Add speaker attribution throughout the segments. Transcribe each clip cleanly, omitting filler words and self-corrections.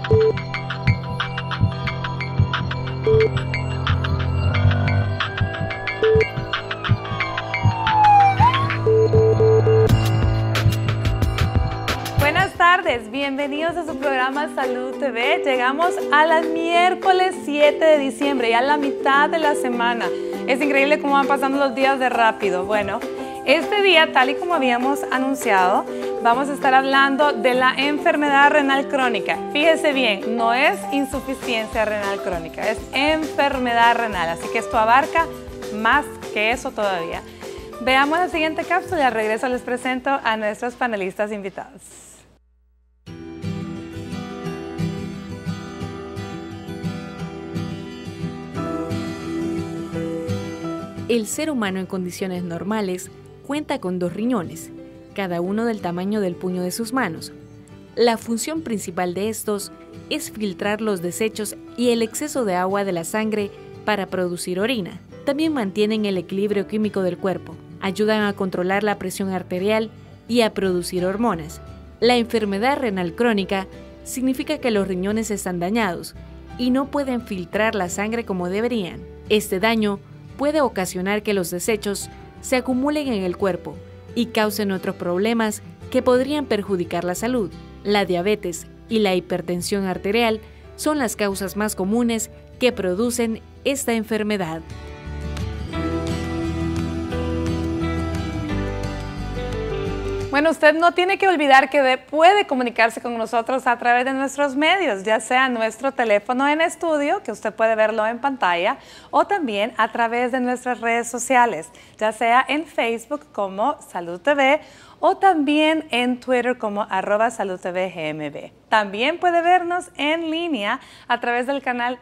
Speaker 1: Buenas tardes, bienvenidos a su programa Salud TV. Llegamos a las miércoles 7 de diciembre, ya a la mitad de la semana. Es increíble cómo van pasando los días de rápido. Bueno, este día, tal y como habíamos anunciado, vamos a estar hablando de la enfermedad renal crónica. Fíjese bien, no es insuficiencia renal crónica, es enfermedad renal, así que esto abarca más que eso todavía. Veamos la siguiente cápsula y al regreso les presento a nuestros panelistas invitados.
Speaker 2: El ser humano en condiciones normales cuenta con 2 riñones, cada uno del tamaño del puño de sus manos. La función principal de estos es filtrar los desechos y el exceso de agua de la sangre para producir orina. También mantienen el equilibrio químico del cuerpo, ayudan a controlar la presión arterial y a producir hormonas. La enfermedad renal crónica significa que los riñones están dañados y no pueden filtrar la sangre como deberían. Este daño puede ocasionar que los desechos se acumulen en el cuerpo y causen otros problemas que podrían perjudicar la salud. La diabetes y la hipertensión arterial son las causas más comunes que producen esta enfermedad.
Speaker 1: Bueno, usted no tiene que olvidar que puede comunicarse con nosotros a través de nuestros medios, ya sea nuestro teléfono en estudio, que usted puede verlo en pantalla, o también a través de nuestras redes sociales, ya sea en Facebook como Salud TV o también en Twitter como @SaludTVGMB. También puede vernos en línea a través del canal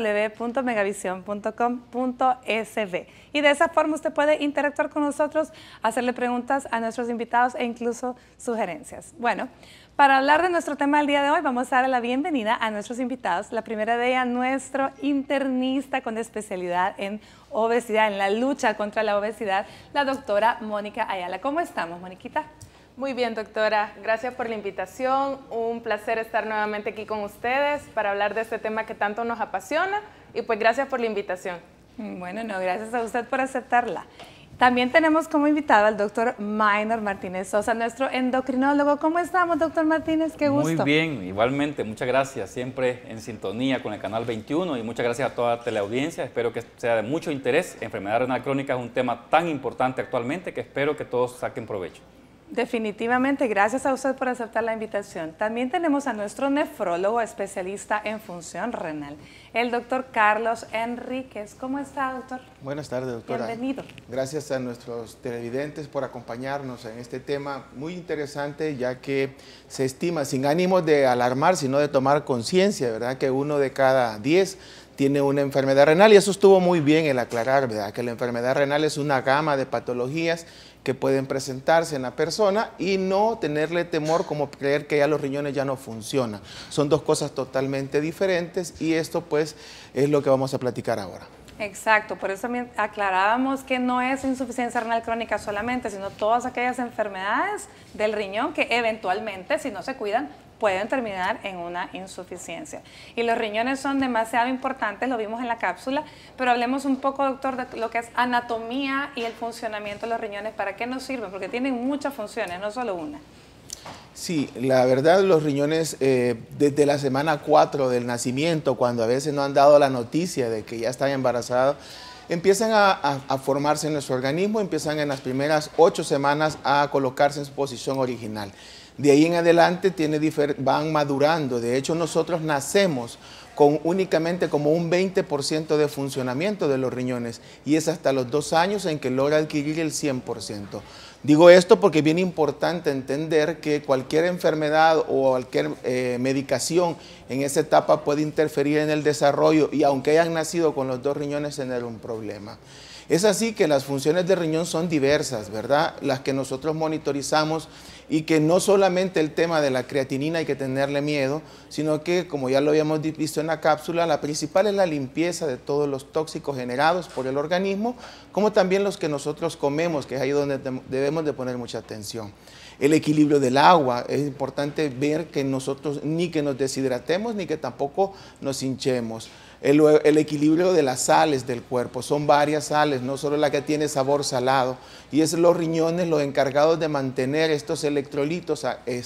Speaker 1: www.megavision.com.sv. Y de esa forma usted puede interactuar con nosotros, hacerle preguntas a nuestros invitados e incluso sugerencias. Bueno, para hablar de nuestro tema del día de hoy, vamos a dar la bienvenida a nuestros invitados. La primera de ellas, nuestro internista con especialidad en obesidad, en la lucha contra la obesidad, la doctora Mónica Ayala. ¿Cómo estamos, Moniquita?
Speaker 3: Muy bien, doctora. Gracias por la invitación. Un placer estar nuevamente aquí con ustedes para hablar de este tema que tanto nos apasiona y pues gracias por la invitación.
Speaker 1: Bueno, no, gracias a usted por aceptarla. También tenemos como invitado al doctor Maynor Martínez Sosa, nuestro endocrinólogo. ¿Cómo estamos, doctor Martínez? Qué gusto.
Speaker 4: Muy bien, igualmente. Muchas gracias. Siempre en sintonía con el Canal 21 y muchas gracias a toda la teleaudiencia. Espero que sea de mucho interés. Enfermedad renal crónica es un tema tan importante actualmente que espero que todos saquen provecho.
Speaker 1: Definitivamente, gracias a usted por aceptar la invitación. También tenemos a nuestro nefrólogo especialista en función renal, el doctor Carlos Enríquez. ¿Cómo está, doctor?
Speaker 5: Buenas tardes, doctora.
Speaker 1: Bienvenido.
Speaker 5: Gracias a nuestros televidentes por acompañarnos en este tema muy interesante, ya que se estima, sin ánimo de alarmar, sino de tomar conciencia, ¿verdad?, que 1 de cada 10 tiene una enfermedad renal, y eso estuvo muy bien el aclarar, ¿verdad?, que la enfermedad renal es una gama de patologías que pueden presentarse en la persona y no tenerle temor como creer que ya los riñones ya no funcionan. Son 2 cosas totalmente diferentes y esto pues es lo que vamos a platicar ahora.
Speaker 1: Exacto, por eso también aclarábamos que no es insuficiencia renal crónica solamente, sino todas aquellas enfermedades del riñón que eventualmente, si no se cuidan, pueden terminar en una insuficiencia. Y los riñones son demasiado importantes, lo vimos en la cápsula, pero hablemos un poco, doctor, de lo que es anatomía y el funcionamiento de los riñones. ¿Para qué nos sirven? Porque tienen muchas funciones, no solo una.
Speaker 5: Sí, la verdad, los riñones desde la semana 4 del nacimiento, cuando a veces no han dado la noticia de que ya están embarazados, empiezan a formarse en nuestro organismo, empiezan en las primeras 8 semanas a colocarse en su posición original. De ahí en adelante van madurando. De hecho, nosotros nacemos con únicamente como un 20% de funcionamiento de los riñones y es hasta los 2 años en que logra adquirir el 100%. Digo esto porque es bien importante entender que cualquier enfermedad o cualquier medicación en esa etapa puede interferir en el desarrollo y aunque hayan nacido con los 2 riñones tener un problema. Es así que las funciones del riñón son diversas, ¿verdad? Las que nosotros monitorizamos y que no solamente el tema de la creatinina hay que tenerle miedo, sino que, como ya lo habíamos visto en la cápsula, la principal es la limpieza de todos los tóxicos generados por el organismo, como también los que nosotros comemos, que es ahí donde debemos de poner mucha atención. El equilibrio del agua, es importante ver que nosotros ni que nos deshidratemos ni que tampoco nos hinchemos. El equilibrio de las sales del cuerpo, son varias sales, no solo la que tiene sabor salado, y es los riñones los encargados de mantener estos electrolitos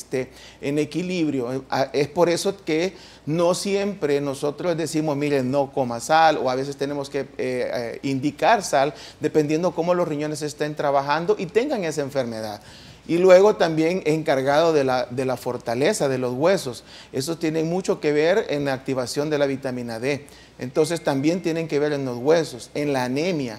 Speaker 5: en equilibrio. Es por eso que no siempre nosotros decimos, miren, no coma sal, o a veces tenemos que indicar sal, dependiendo cómo los riñones estén trabajando y tengan esa enfermedad. Y luego también encargado de la fortaleza de los huesos. Eso tiene mucho que ver en la activación de la vitamina D. Entonces también tienen que ver en los huesos, en la anemia.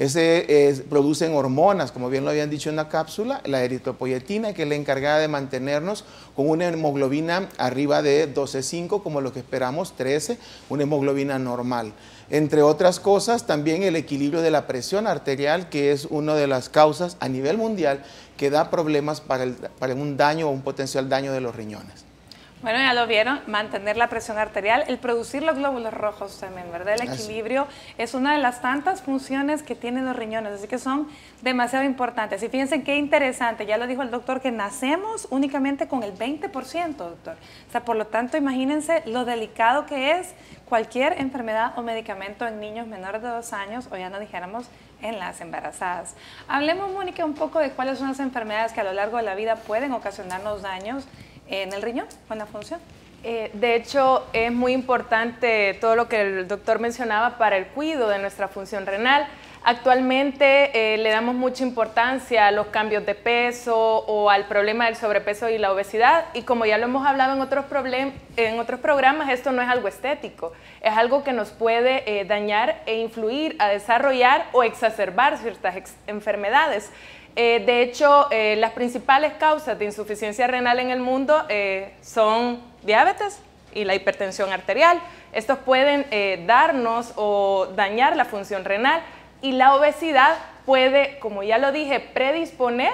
Speaker 5: Producen hormonas, como bien lo habían dicho en la cápsula, la eritropoyetina, que es la encargada de mantenernos con una hemoglobina arriba de 12,5, como lo que esperamos, 13, una hemoglobina normal. Entre otras cosas, también el equilibrio de la presión arterial, que es una de las causas a nivel mundial que da problemas para un daño o un potencial daño de los riñones.
Speaker 1: Bueno, ya lo vieron, mantener la presión arterial, el producir los glóbulos rojos también, ¿verdad? El equilibrio es una de las tantas funciones que tienen los riñones, así que son demasiado importantes. Y fíjense qué interesante, ya lo dijo el doctor, que nacemos únicamente con el 20%, doctor. O sea, por lo tanto, imagínense lo delicado que es cualquier enfermedad o medicamento en niños menores de 2 años, o ya no dijéramos en las embarazadas. Hablemos, Mónica, un poco de cuáles son las enfermedades que a lo largo de la vida pueden ocasionarnos daños en el riñón, con la función.
Speaker 3: De hecho, es muy importante todo lo que el doctor mencionaba para el cuidado de nuestra función renal. Actualmente le damos mucha importancia a los cambios de peso o al problema del sobrepeso y la obesidad, y como ya lo hemos hablado en otros programas, esto no es algo estético, es algo que nos puede dañar e influir a desarrollar o exacerbar ciertas enfermedades. De hecho, las principales causas de insuficiencia renal en el mundo son diabetes y la hipertensión arterial. Estos pueden darnos o dañar la función renal, y la obesidad puede, como ya lo dije, predisponer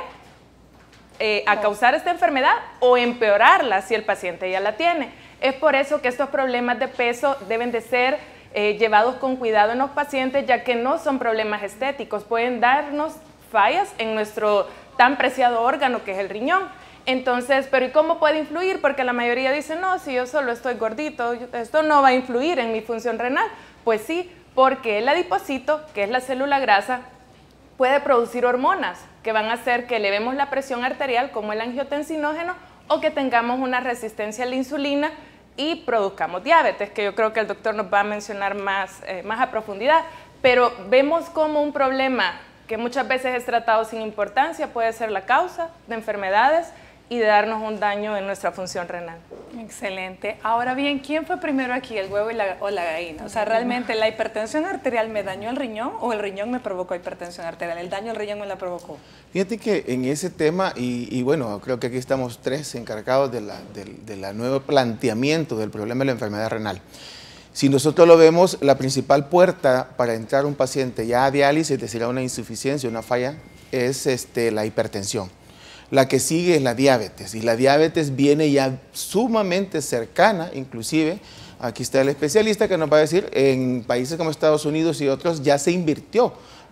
Speaker 3: a causar esta enfermedad o empeorarla si el paciente ya la tiene. Es por eso que estos problemas de peso deben de ser llevados con cuidado en los pacientes, ya que no son problemas estéticos, pueden darnos fallas en nuestro tan preciado órgano que es el riñón. Entonces, pero ¿y cómo puede influir? Porque la mayoría dice, no, si yo solo estoy gordito, esto no va a influir en mi función renal. Pues sí, porque el adipocito, que es la célula grasa, puede producir hormonas que van a hacer que elevemos la presión arterial, como el angiotensinógeno, o que tengamos una resistencia a la insulina y produzcamos diabetes, que yo creo que el doctor nos va a mencionar más a profundidad. Pero vemos como un problema que muchas veces es tratado sin importancia puede ser la causa de enfermedades y de darnos un daño en nuestra función renal.
Speaker 1: Excelente. Ahora bien, ¿quién fue primero aquí, el huevo o la gallina? O sea, ¿realmente la hipertensión arterial me dañó el riñón o el riñón me provocó hipertensión arterial? ¿El daño al riñón me la provocó?
Speaker 5: Fíjate que en ese tema, y bueno, creo que aquí estamos tres encargados de nuevo planteamiento del problema de la enfermedad renal. Si nosotros lo vemos, la principal puerta para entrar un paciente ya a diálisis, es decir, a una insuficiencia, una falla, es la hipertensión. La que sigue es la diabetes, y la diabetes viene ya sumamente cercana, inclusive, aquí está el especialista que nos va a decir, en países como Estados Unidos y otros ya se invirtió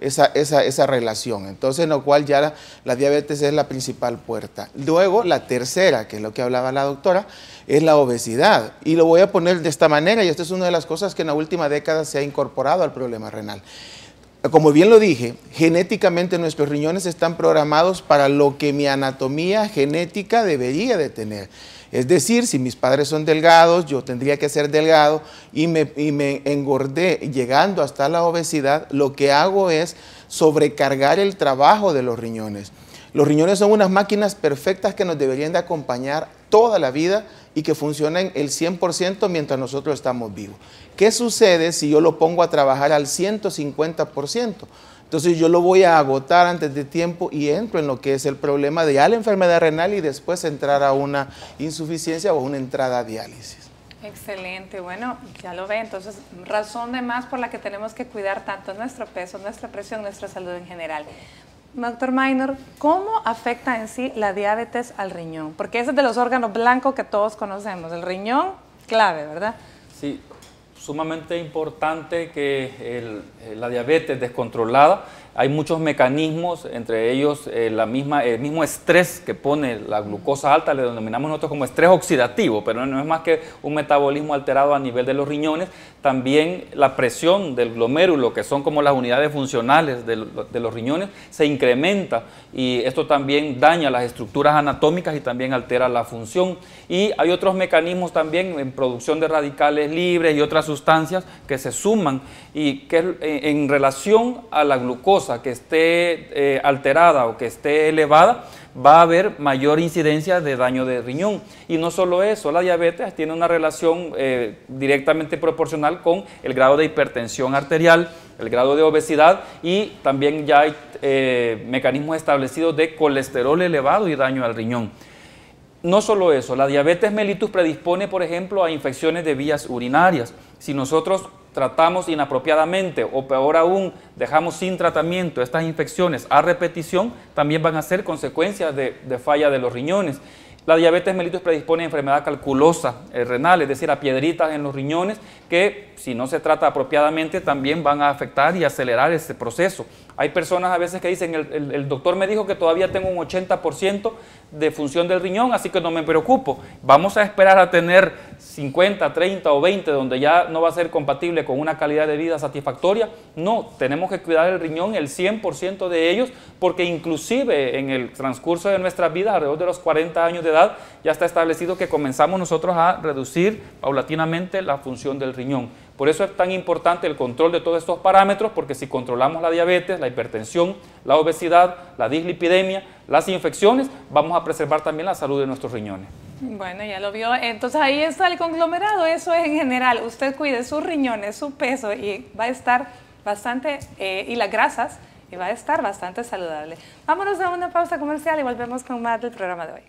Speaker 5: esa relación, entonces en lo cual ya la diabetes es la principal puerta. Luego, la tercera, que es lo que hablaba la doctora, es la obesidad, y lo voy a poner de esta manera, y esta es una de las cosas que en la última década se ha incorporado al problema renal. Como bien lo dije, genéticamente nuestros riñones están programados para lo que mi anatomía genética debería de tener. Es decir, si mis padres son delgados, yo tendría que ser delgado y me engordé llegando hasta la obesidad, lo que hago es sobrecargar el trabajo de los riñones. Los riñones son unas máquinas perfectas que nos deberían de acompañar toda la vida y que funcionan el 100% mientras nosotros estamos vivos. ¿Qué sucede si yo lo pongo a trabajar al 150%? Entonces yo lo voy a agotar antes de tiempo y entro en lo que es el problema de ya la enfermedad renal y después entrar a una insuficiencia o una entrada a diálisis.
Speaker 1: Excelente, bueno, ya lo ve, entonces razón de más por la que tenemos que cuidar tanto nuestro peso, nuestra presión, nuestra salud en general. Doctor Minor, ¿cómo afecta en sí la diabetes al riñón? Porque ese es de los órganos blancos que todos conocemos, el riñón, clave, ¿verdad?
Speaker 4: Sí, sumamente importante que la diabetes descontrolada Hay muchos mecanismos, entre ellos el mismo estrés que pone la glucosa alta, le denominamos nosotros como estrés oxidativo, pero no es más que un metabolismo alterado a nivel de los riñones. También la presión del glomérulo, que son como las unidades funcionales de los riñones, se incrementa y esto también daña las estructuras anatómicas y también altera la función. Y hay otros mecanismos también en producción de radicales libres y otras sustancias que se suman y que en relación a la glucosa que esté alterada o que esté elevada, va a haber mayor incidencia de daño de riñón. Y no solo eso, la diabetes tiene una relación directamente proporcional con el grado de hipertensión arterial, el grado de obesidad y también ya hay mecanismos establecidos de colesterol elevado y daño al riñón. No solo eso, la diabetes mellitus predispone, por ejemplo, a infecciones de vías urinarias. Si nosotros tratamos inapropiadamente o peor aún, dejamos sin tratamiento estas infecciones a repetición, también van a ser consecuencias de falla de los riñones. La diabetes mellitus predispone a enfermedad calculosa renal, es decir, a piedritas en los riñones que si no se trata apropiadamente también van a afectar y acelerar este proceso. Hay personas a veces que dicen, el doctor me dijo que todavía tengo un 80% de función del riñón, así que no me preocupo. Vamos a esperar a tener 50, 30 o 20, donde ya no va a ser compatible con una calidad de vida satisfactoria. No, tenemos que cuidar el riñón, el 100% de ellos, porque inclusive en el transcurso de nuestras vidas, alrededor de los 40 años de edad, ya está establecido que comenzamos nosotros a reducir paulatinamente la función del riñón. Por eso es tan importante el control de todos estos parámetros, porque si controlamos la diabetes, la hipertensión, la obesidad, la dislipidemia, las infecciones, vamos a preservar también la salud de nuestros riñones.
Speaker 1: Bueno, ya lo vio. Entonces ahí está el conglomerado, eso es en general. Usted cuide sus riñones, su peso y va a estar bastante, y las grasas, y va a estar bastante saludable. Vámonos a una pausa comercial y volvemos con más del programa de hoy.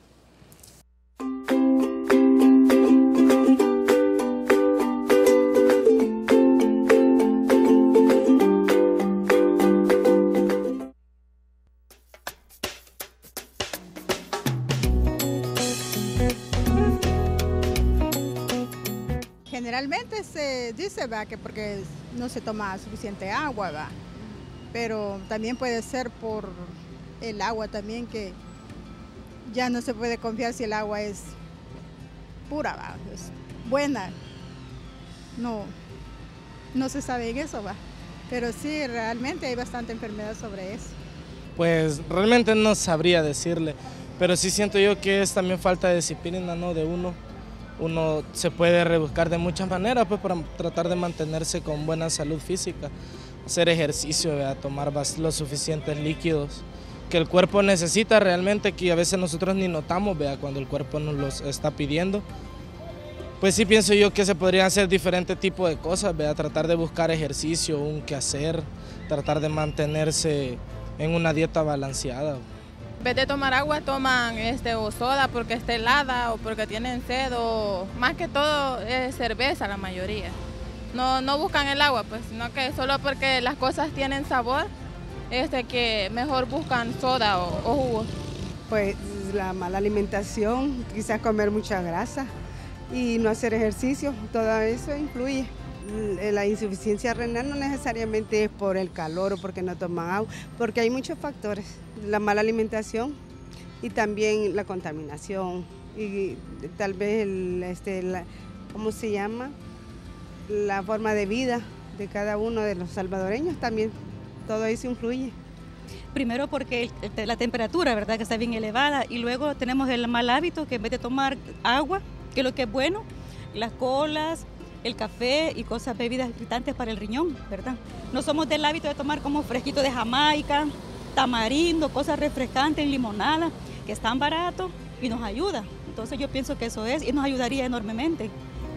Speaker 6: Generalmente se dice, ¿va?, que porque no se toma suficiente agua, ¿va?, pero también puede ser por el agua también, que ya no se puede confiar si el agua es pura, ¿va?, es buena. No se sabe en eso, ¿va?, pero sí, realmente hay bastante enfermedad sobre eso.
Speaker 7: Pues realmente no sabría decirle, pero sí siento yo que es también falta de disciplina, ¿no?, de uno. Uno se puede rebuscar de muchas maneras pues, para tratar de mantenerse con buena salud física, hacer ejercicio, ¿verdad?, tomar los suficientes líquidos que el cuerpo necesita realmente, que a veces nosotros ni notamos, ¿verdad?, cuando el cuerpo nos los está pidiendo. Pues sí pienso yo que se podrían hacer diferentes tipos de cosas, ¿verdad?, tratar de buscar ejercicio, un quehacer, tratar de mantenerse en una dieta balanceada.
Speaker 8: En vez de tomar agua, toman o soda porque está helada o porque tienen sed, o más que todo es cerveza la mayoría. No buscan el agua, pues, sino que solo porque las cosas tienen sabor, que mejor buscan soda o jugo.
Speaker 9: Pues la mala alimentación, quizás comer mucha grasa y no hacer ejercicio, todo eso influye. La insuficiencia renal no necesariamente es por el calor o porque no toman agua, porque hay muchos factores. La mala alimentación y también la contaminación y tal vez ¿cómo se llama?, la forma de vida de cada uno de los salvadoreños también, todo eso influye.
Speaker 10: Primero porque la temperatura, ¿verdad?, que está bien elevada, y luego tenemos el mal hábito que en vez de tomar agua, que es lo que es bueno, las colas, el café y cosas, bebidas irritantes para el riñón, ¿verdad? No somos del hábito de tomar como fresquito de Jamaica, tamarindo, cosas refrescantes, limonada, que están baratos y nos ayuda. Entonces yo pienso que eso es y nos ayudaría enormemente.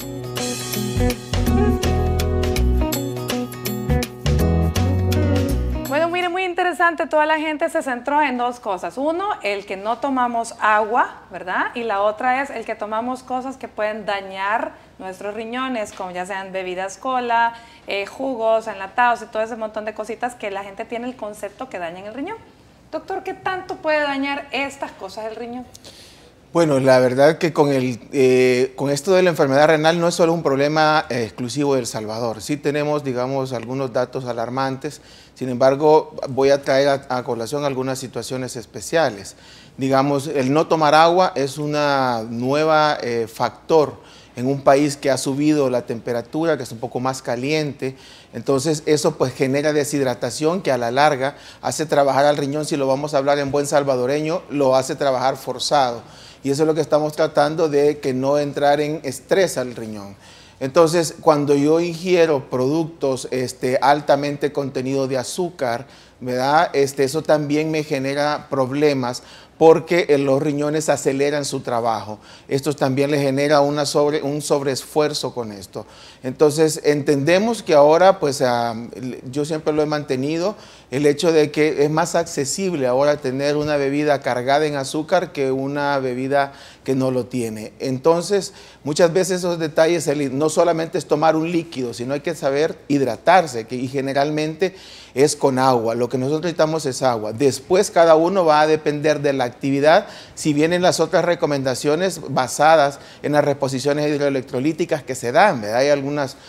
Speaker 1: Bueno, mire, muy interesante, toda la gente se centró en dos cosas. Uno, el que no tomamos agua, ¿verdad? Y la otra es el que tomamos cosas que pueden dañar nuestros riñones, como ya sean bebidas cola, jugos, enlatados y todo ese montón de cositas que la gente tiene el concepto que dañan el riñón. Doctor, ¿qué tanto puede dañar estas cosas el riñón?
Speaker 5: Bueno, la verdad que con esto de la enfermedad renal no es solo un problema exclusivo de El Salvador. Sí tenemos, digamos, algunos datos alarmantes. Sin embargo, voy a traer a colación algunas situaciones especiales. Digamos, el no tomar agua es una nueva factor en un país que ha subido la temperatura, que es un poco más caliente. Entonces eso pues genera deshidratación que a la larga hace trabajar al riñón, si lo vamos a hablar en buen salvadoreño, lo hace trabajar forzado. Y eso es lo que estamos tratando de que no entrar en estrés al riñón. Entonces, cuando yo ingiero productos altamente contenidos de azúcar, ¿verdad? Eso también me genera problemas porque los riñones aceleran su trabajo. Esto también le genera un sobreesfuerzo con esto. Entonces, entendemos que ahora, pues yo siempre lo he mantenido, el hecho de que es más accesible ahora tener una bebida cargada en azúcar que una bebida que no lo tiene. Entonces, muchas veces esos detalles, no solamente es tomar un líquido, sino hay que saber hidratarse, y generalmente es con agua. Lo que nosotros necesitamos es agua. Después cada uno va a depender de la actividad, si vienen las otras recomendaciones basadas en las reposiciones hidroelectrolíticas que se dan, ¿verdad? Hay algunas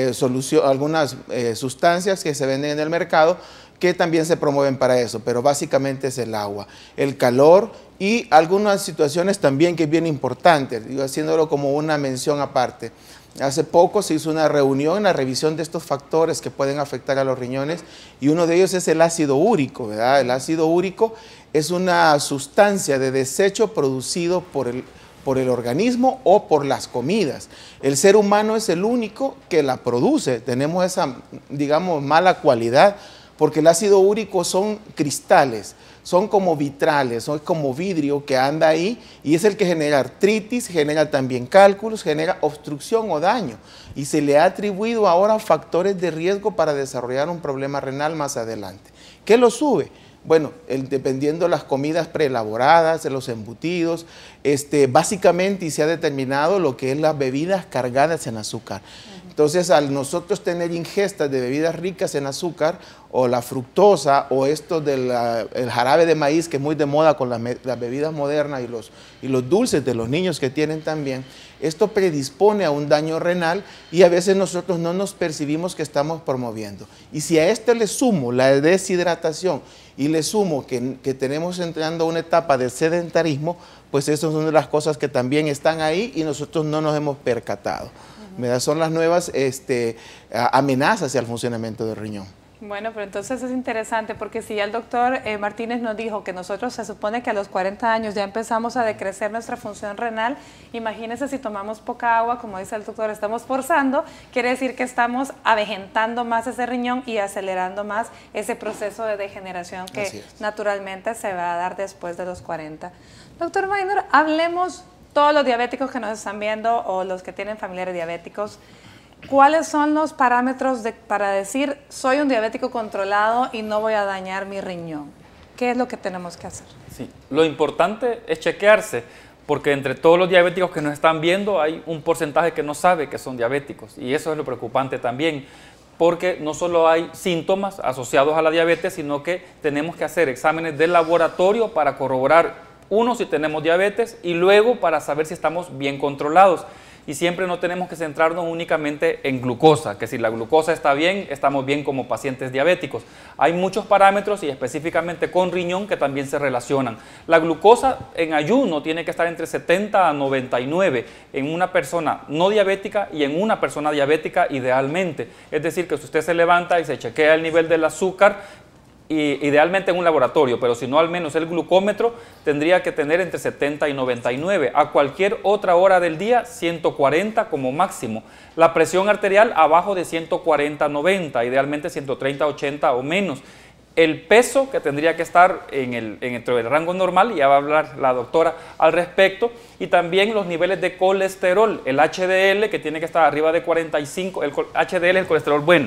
Speaker 5: sustancias que se venden en el mercado que también se promueven para eso, pero básicamente es el agua, el calor y algunas situaciones también que es bien importante, digo, haciéndolo como una mención aparte. Hace poco se hizo una reunión, una revisión de estos factores que pueden afectar a los riñones y uno de ellos es el ácido úrico, ¿verdad? El ácido úrico es una sustancia de desecho producido por el organismo o por las comidas. El ser humano es el único que la produce, tenemos esa, digamos, mala cualidad, porque el ácido úrico son cristales, son como vitrales, son como vidrio que anda ahí y es el que genera artritis, genera también cálculos, genera obstrucción o daño y se le ha atribuido ahora factores de riesgo para desarrollar un problema renal más adelante. ¿Qué lo sube? Bueno, dependiendo de las comidas preelaboradas, de los embutidos, básicamente y se ha determinado lo que es las bebidas cargadas en azúcar. Entonces, al nosotros tener ingestas de bebidas ricas en azúcar, o la fructosa, o esto del el jarabe de maíz, que es muy de moda con las bebidas modernas y los dulces de los niños que tienen también, esto predispone a un daño renal y a veces nosotros no nos percibimos que estamos promoviendo. Y si a esto le sumo la deshidratación y le sumo que tenemos entrando a una etapa de sedentarismo, pues eso es una de las cosas que también están ahí y nosotros no nos hemos percatado. Son las nuevas amenazas hacia el funcionamiento del riñón.
Speaker 1: Bueno, pero entonces es interesante porque si ya el doctor Martínez nos dijo que nosotros se supone que a los 40 años ya empezamos a decrecer nuestra función renal, imagínense si tomamos poca agua, como dice el doctor, estamos forzando, quiere decir que estamos avejentando más ese riñón y acelerando más ese proceso de degeneración que naturalmente se va a dar después de los 40. Doctor Maynor, hablemos todos los diabéticos que nos están viendo o los que tienen familiares diabéticos. ¿Cuáles son los parámetros para decir soy un diabético controlado y no voy a dañar mi riñón? ¿Qué es lo que tenemos que hacer?
Speaker 4: Sí, lo importante es chequearse, porque entre todos los diabéticos que nos están viendo hay un porcentaje que no sabe que son diabéticos y eso es lo preocupante también, porque no solo hay síntomas asociados a la diabetes, sino que tenemos que hacer exámenes de laboratorio para corroborar, uno, si tenemos diabetes y luego para saber si estamos bien controlados. Y siempre no tenemos que centrarnos únicamente en glucosa, que si la glucosa está bien, estamos bien como pacientes diabéticos. Hay muchos parámetros y específicamente con riñón que también se relacionan. La glucosa en ayuno tiene que estar entre 70 a 99 en una persona no diabética y en una persona diabética idealmente. Es decir, que si usted se levanta y se chequea el nivel del azúcar, y idealmente en un laboratorio, pero si no al menos el glucómetro tendría que tener entre 70 y 99, a cualquier otra hora del día 140 como máximo. La presión arterial abajo de 140-90, idealmente 130-80 o menos. El peso que tendría que estar dentro del rango normal, ya va a hablar la doctora al respecto, y también los niveles de colesterol, el HDL que tiene que estar arriba de 45, el HDL es el colesterol bueno.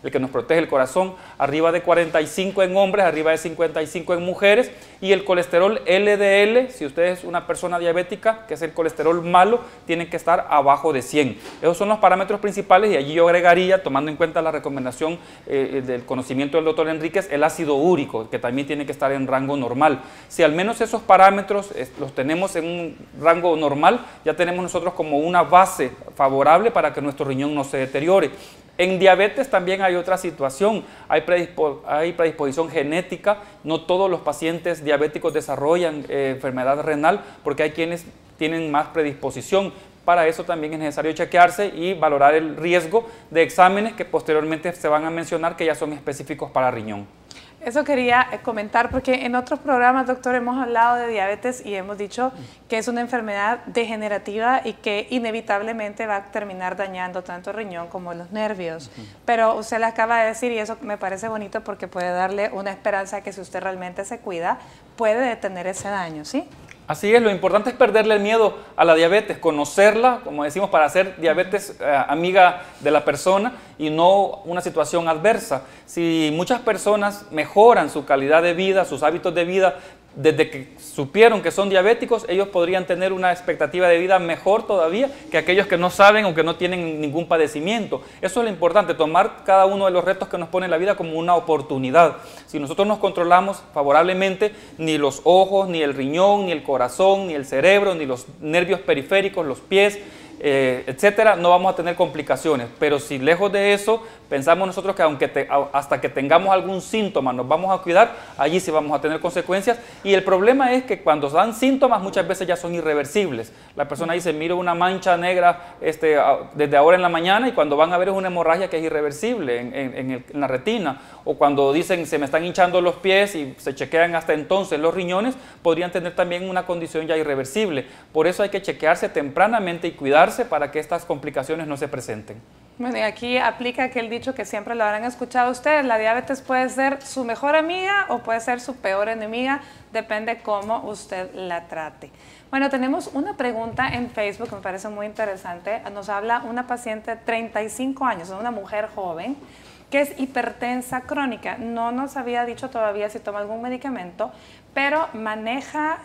Speaker 4: el que nos protege el corazón, arriba de 45 en hombres, arriba de 55 en mujeres, y el colesterol LDL, si usted es una persona diabética, que es el colesterol malo, tiene que estar abajo de 100. Esos son los parámetros principales, y allí yo agregaría, tomando en cuenta la recomendación del conocimiento del doctor Enríquez, el ácido úrico, que también tiene que estar en rango normal. Si al menos esos parámetros los tenemos en un rango normal, ya tenemos nosotros como una base favorable para que nuestro riñón no se deteriore. En diabetes también hay otra situación, hay predisposición genética, no todos los pacientes diabéticos desarrollan enfermedad renal porque hay quienes tienen más predisposición. Para eso también es necesario chequearse y valorar el riesgo de exámenes que posteriormente se van a mencionar que ya son específicos para riñón.
Speaker 1: Eso quería comentar porque en otros programas, doctor, hemos hablado de diabetes y hemos dicho que es una enfermedad degenerativa y que inevitablemente va a terminar dañando tanto el riñón como los nervios. Pero usted le acaba de decir, y eso me parece bonito porque puede darle una esperanza que si usted realmente se cuida, puede detener ese daño, ¿sí?
Speaker 4: Así es, lo importante es perderle el miedo a la diabetes, conocerla, como decimos, para hacer diabetes amiga de la persona y no una situación adversa. Si muchas personas mejoran su calidad de vida, sus hábitos de vida, desde que supieron que son diabéticos, ellos podrían tener una expectativa de vida mejor todavía que aquellos que no saben o que no tienen ningún padecimiento. Eso es lo importante, tomar cada uno de los retos que nos pone la vida como una oportunidad. Si nosotros nos controlamos favorablemente, ni los ojos, ni el riñón, ni el corazón, ni el cerebro, ni los nervios periféricos, los pies, etcétera, no vamos a tener complicaciones. Pero si lejos de eso pensamos nosotros que hasta que tengamos algún síntoma nos vamos a cuidar, allí sí vamos a tener consecuencias. Y el problema es que cuando dan síntomas muchas veces ya son irreversibles. La persona dice, miro una mancha negra desde ahora en la mañana, y cuando van a ver es una hemorragia que es irreversible en la retina. O cuando dicen, se me están hinchando los pies y se chequean hasta entonces los riñones, podrían tener también una condición ya irreversible. Por eso hay que chequearse tempranamente y cuidarse para que estas complicaciones no se presenten.
Speaker 1: Bueno, y aquí aplica aquel dicho que siempre lo habrán escuchado ustedes, la diabetes puede ser su mejor amiga o puede ser su peor enemiga, depende cómo usted la trate. Bueno, tenemos una pregunta en Facebook que me parece muy interesante. Nos habla una paciente de 35 años, una mujer joven, que es hipertensa crónica. No nos había dicho todavía si toma algún medicamento, pero maneja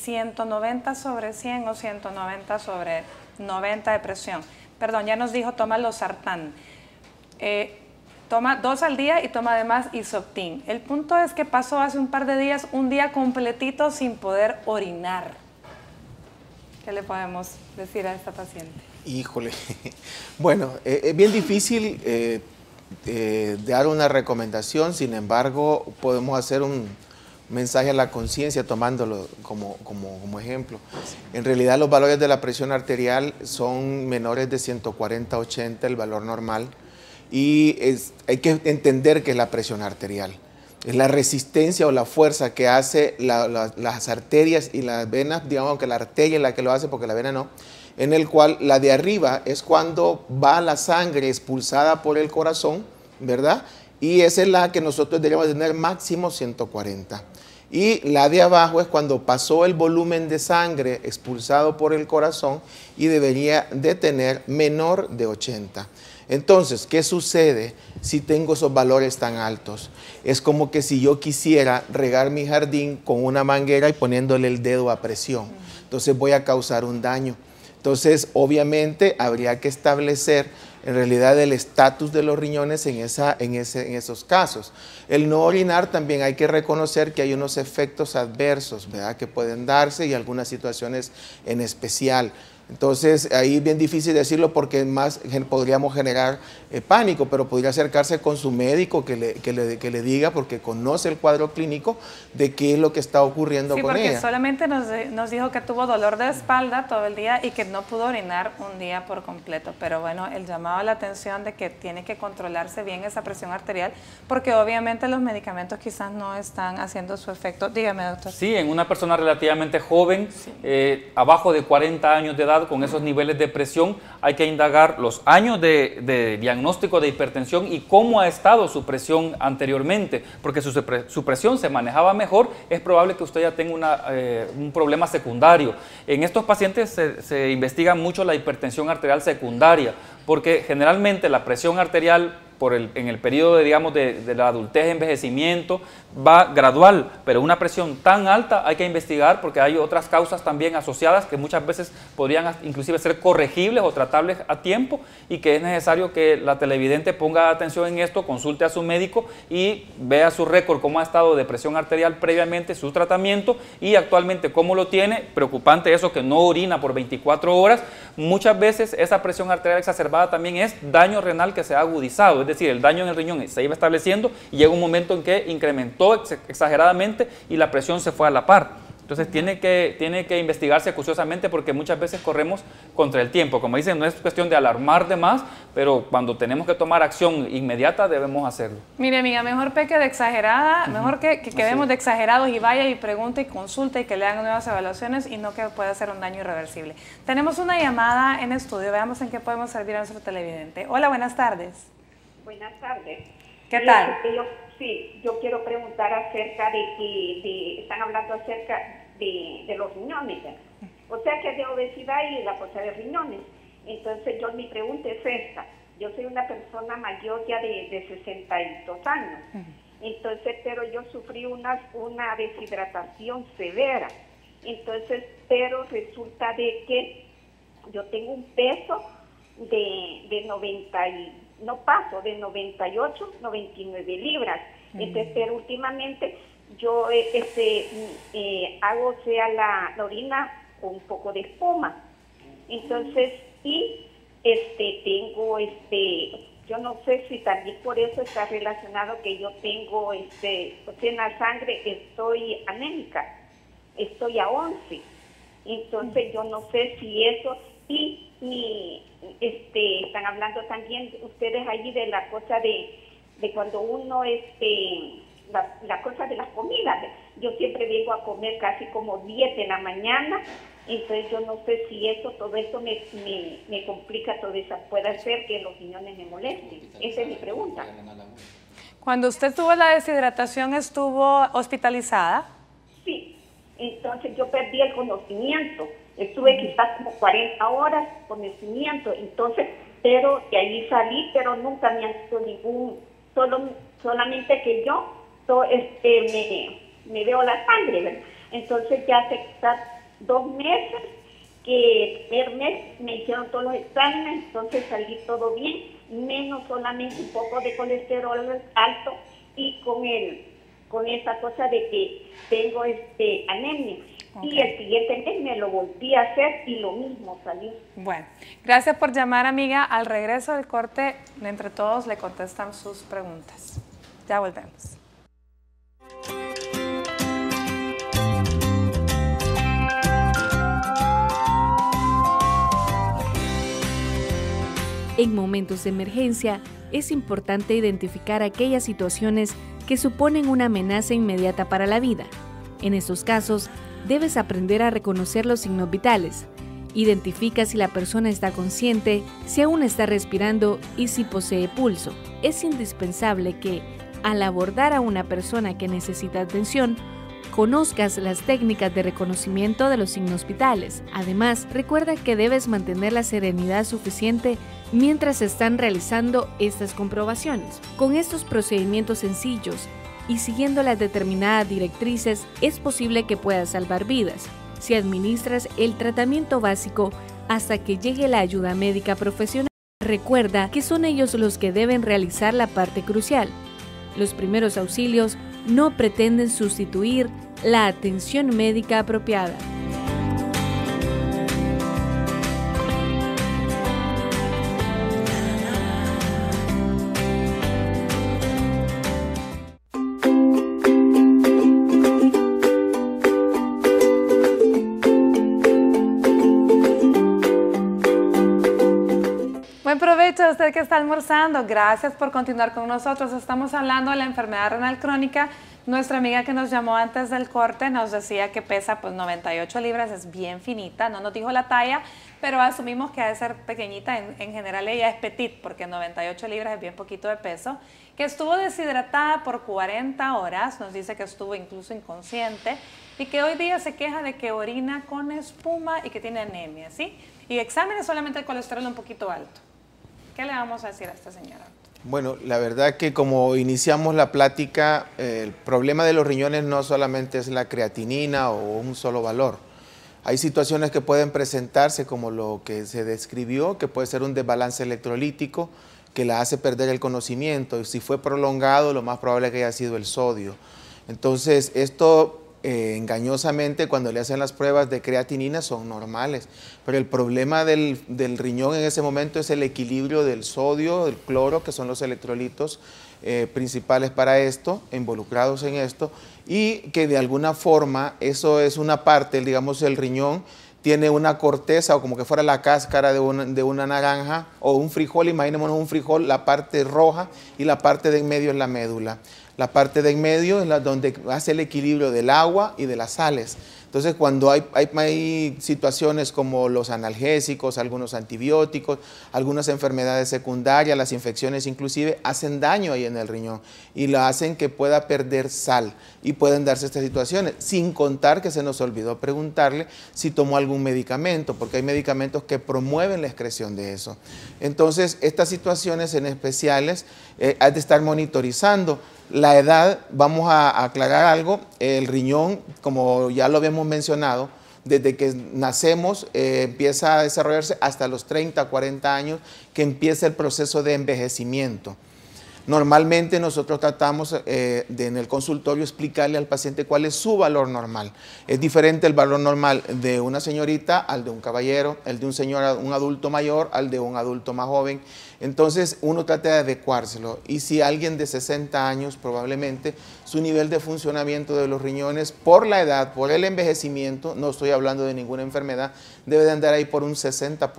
Speaker 1: 190 sobre 100 o 190 sobre 90 de presión. Perdón, ya nos dijo, toma losartán. Toma 2 al día y toma además Isoptin. El punto es que pasó hace un par de días, un día completito sin poder orinar. ¿Qué le podemos decir a esta paciente?
Speaker 5: Híjole, bueno, es bien difícil dar una recomendación, sin embargo, podemos hacer un mensaje a la conciencia tomándolo como ejemplo. En realidad los valores de la presión arterial son menores de 140/80, el valor normal, y hay que entender que es la presión arterial. Es la resistencia o la fuerza que hace las arterias y las venas, digamos que la arteria es la que lo hace porque la vena no, en el cual la de arriba es cuando va la sangre expulsada por el corazón, ¿verdad? Y esa es la que nosotros deberíamos tener máximo 140. Y la de abajo es cuando pasó el volumen de sangre expulsado por el corazón y debería de tener menor de 80. Entonces, ¿qué sucede si tengo esos valores tan altos? Es como que si yo quisiera regar mi jardín con una manguera y poniéndole el dedo a presión. Entonces voy a causar un daño. Entonces, obviamente, habría que establecer en realidad el estatus de los riñones en esos casos. El no orinar también hay que reconocer que hay unos efectos adversos, ¿verdad?, que pueden darse y algunas situaciones en especial. Entonces, ahí es bien difícil decirlo porque más podríamos generar pánico, pero podría acercarse con su médico que le diga, porque conoce el cuadro clínico de qué es lo que está ocurriendo con ella.
Speaker 1: Sí, porque solamente nos dijo que tuvo dolor de espalda todo el día y que no pudo orinar un día por completo. Pero bueno, el llamado a la atención de que tiene que controlarse bien esa presión arterial, porque obviamente los medicamentos quizás no están haciendo su efecto. Dígame, doctor.
Speaker 4: Sí, en una persona relativamente joven, abajo de 40 años de edad, con esos niveles de presión, hay que indagar los años de diagnóstico de hipertensión y cómo ha estado su presión anteriormente, porque su presión se manejaba mejor, es probable que usted ya tenga un problema secundario. En estos pacientes se investiga mucho la hipertensión arterial secundaria, porque generalmente la presión arterial en el periodo, digamos, de la adultez, envejecimiento, va gradual, pero una presión tan alta hay que investigar porque hay otras causas también asociadas que muchas veces podrían inclusive ser corregibles o tratables a tiempo, y que es necesario que la televidente ponga atención en esto, consulte a su médico y vea su récord, cómo ha estado de presión arterial previamente, su tratamiento y actualmente cómo lo tiene. Preocupante eso, que no orina por 24 horas. Muchas veces esa presión arterial exacerbada también es daño renal que se ha agudizado, es decir, el daño en el riñón se iba estableciendo y llega un momento en que incrementó exageradamente y la presión se fue a la par. Entonces tiene que investigarse acuciosamente porque muchas veces corremos contra el tiempo. Como dicen, no es cuestión de alarmar de más, pero cuando tenemos que tomar acción inmediata debemos hacerlo.
Speaker 1: Mire, amiga, mejor peque de exagerada, mejor que quedemos de exagerados y vaya y pregunte y consulte y que le hagan nuevas evaluaciones y no que pueda hacer un daño irreversible. Tenemos una llamada en estudio, veamos en qué podemos servir a nuestro televidente. Hola, buenas tardes.
Speaker 11: Buenas tardes.
Speaker 1: ¿Qué tal?
Speaker 11: Yo quiero preguntar acerca están hablando acerca de los riñones, o sea que de obesidad y la cosa de riñones. Entonces mi pregunta es esta: yo soy una persona mayor ya de 62 años, entonces, pero yo sufrí una deshidratación severa, entonces, pero resulta de que yo tengo un peso de 98, 99 libras. Entonces, pero últimamente yo hago la orina con un poco de espuma. Entonces, tengo yo no sé si también por eso está relacionado que yo tengo en la sangre estoy anémica, estoy a 11. Entonces, yo no sé si eso están hablando también ustedes allí de la cosa de cuando uno la cosa de las comidas. Yo siempre vengo a comer casi como 10 de la mañana, entonces yo no sé si todo eso me complica todo eso, puede ser que los riñones me molesten. Esa es mi pregunta.
Speaker 1: Cuando usted tuvo la deshidratación, ¿estuvo hospitalizada?
Speaker 11: Sí, entonces yo perdí el conocimiento. Estuve quizás como 40 horas con conocimiento, entonces, pero de ahí salí, pero nunca me han hecho solamente que yo me veo la sangre, ¿verdad? Entonces ya hace quizás 2 meses que el primer mes me hicieron todos los exámenes, entonces salí todo bien, menos solamente un poco de colesterol alto y con esa cosa de que tengo anemia. Okay. Y el siguiente mes me lo volví a hacer y lo mismo salió.
Speaker 1: Bueno, gracias por llamar, amiga. Al regreso del corte, entre todos le contestan sus preguntas. Ya volvemos.
Speaker 2: En momentos de emergencia, es importante identificar aquellas situaciones que suponen una amenaza inmediata para la vida. En estos casos, debes aprender a reconocer los signos vitales. Identifica si la persona está consciente, si aún está respirando y si posee pulso. Es indispensable que, al abordar a una persona que necesita atención, conozcas las técnicas de reconocimiento de los signos vitales. Además, recuerda que debes mantener la serenidad suficiente mientras se están realizando estas comprobaciones. Con estos procedimientos sencillos y siguiendo las determinadas directrices, es posible que puedas salvar vidas si administras el tratamiento básico hasta que llegue la ayuda médica profesional. Recuerda que son ellos los que deben realizar la parte crucial. Los primeros auxilios no pretenden sustituir la atención médica apropiada.
Speaker 1: Buen provecho a usted que está almorzando. Gracias por continuar con nosotros. Estamos hablando de la enfermedad renal crónica. Nuestra amiga que nos llamó antes del corte nos decía que pesa 98 libras, es bien finita, no nos dijo la talla, pero asumimos que ha de ser pequeñita. En general ella es petit porque 98 libras es bien poquito de peso. Que estuvo deshidratada por 40 horas, nos dice que estuvo incluso inconsciente y que hoy día se queja de que orina con espuma y que tiene anemia, ¿sí? Y exámenes solamente el colesterol un poquito alto. ¿Qué le vamos a decir a esta señora?
Speaker 5: Bueno, la verdad que como iniciamos la plática, el problema de los riñones no solamente es la creatinina o un solo valor. Hay situaciones que pueden presentarse como lo que se describió, que puede ser un desbalance electrolítico que la hace perder el conocimiento. Y si fue prolongado, lo más probable es que haya sido el sodio. Entonces, esto engañosamente cuando le hacen las pruebas de creatinina son normales, pero el problema del riñón en ese momento es el equilibrio del sodio, del cloro, que son los electrolitos principales para esto, involucrados en esto, y que de alguna forma eso es una parte, digamos, el riñón tiene una corteza o como que fuera la cáscara de una naranja o un frijol, imaginémonos un frijol, la parte roja y la parte de en medio es la médula. La parte de en medio es donde hace el equilibrio del agua y de las sales. Entonces, cuando hay situaciones como los analgésicos, algunos antibióticos, algunas enfermedades secundarias, las infecciones inclusive, hacen daño ahí en el riñón y lo hacen que pueda perder sal y pueden darse estas situaciones, sin contar que se nos olvidó preguntarle si tomó algún medicamento, porque hay medicamentos que promueven la excreción de eso. Entonces, estas situaciones en especiales hay de estar monitorizando. La edad, vamos a aclarar algo, el riñón, como ya lo habíamos mencionado, desde que nacemos empieza a desarrollarse hasta los 30, 40 años, que empieza el proceso de envejecimiento. Normalmente nosotros tratamos en el consultorio explicarle al paciente cuál es su valor normal. Es diferente el valor normal de una señorita al de un caballero, el de un señor, un adulto mayor al de un adulto más joven. Entonces uno trata de adecuárselo y si alguien de 60 años probablemente su nivel de funcionamiento de los riñones por la edad, por el envejecimiento, no estoy hablando de ninguna enfermedad, debe de andar ahí por un 60%,